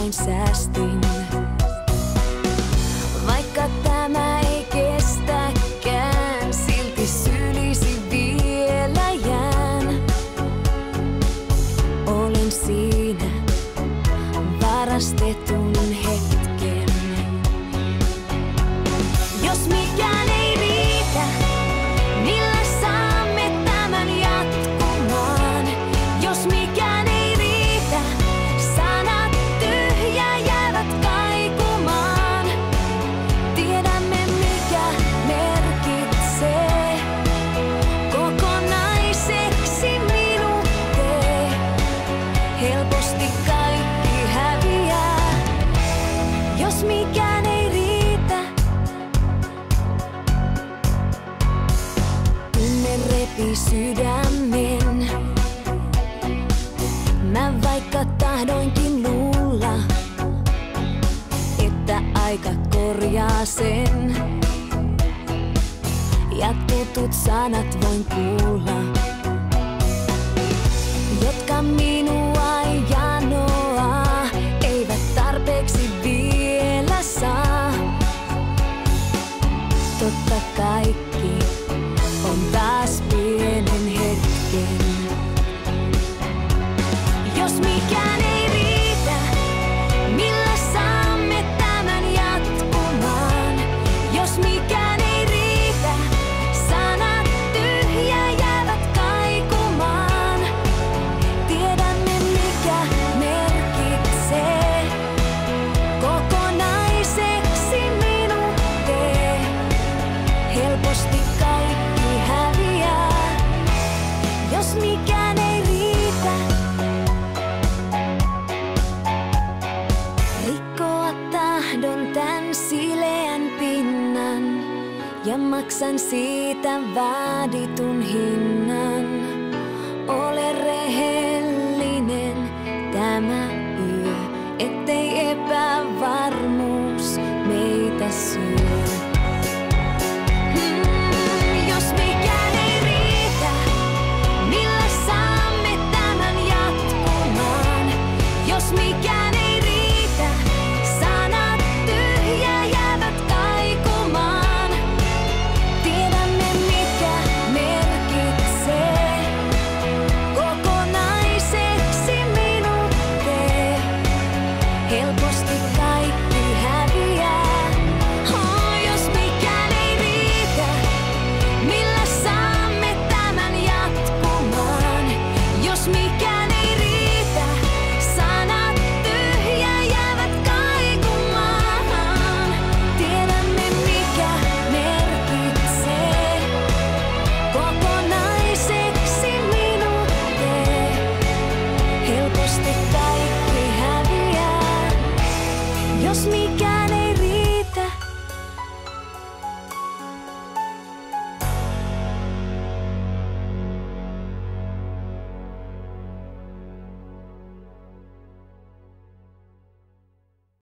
vain säästin. Vaikka tämä ei kestäkään, silti sylisi vielä jään. Olen siinä varastetun hetken. Jos mikään ei riitä, millä saamme tämän jatkumaan? Jos mikään ei riitä, sanat tyhjä jäävät kaikumaan. Tiedämme mikä merkitsee kokonaiseksi minut tee. Helposti kaikki häviää, jos mikään ei riitä. Tunne repi sydämen. Mä vaikka tahdoinkin luulla, että aika korjaa sen. Ja tutut sanat voin kuulla, jotka minua janoaa, eivät tarpeeksi vielä saa. Totta kaikki on taas pienen hetken. Jos mikään ei riitä, millä saamme tämän jatkumaan? Jos mikään ei riitä, sanat tyhjä jäävät kaikumaan. Tiedämme mikä merkitsee kokonaiseksi minut tee. Helposti kaikki häviää, jos mikään ei riitä. Rikkoa tahdon tän sileän pinnan ja maksan siitä vaaditun hinnan.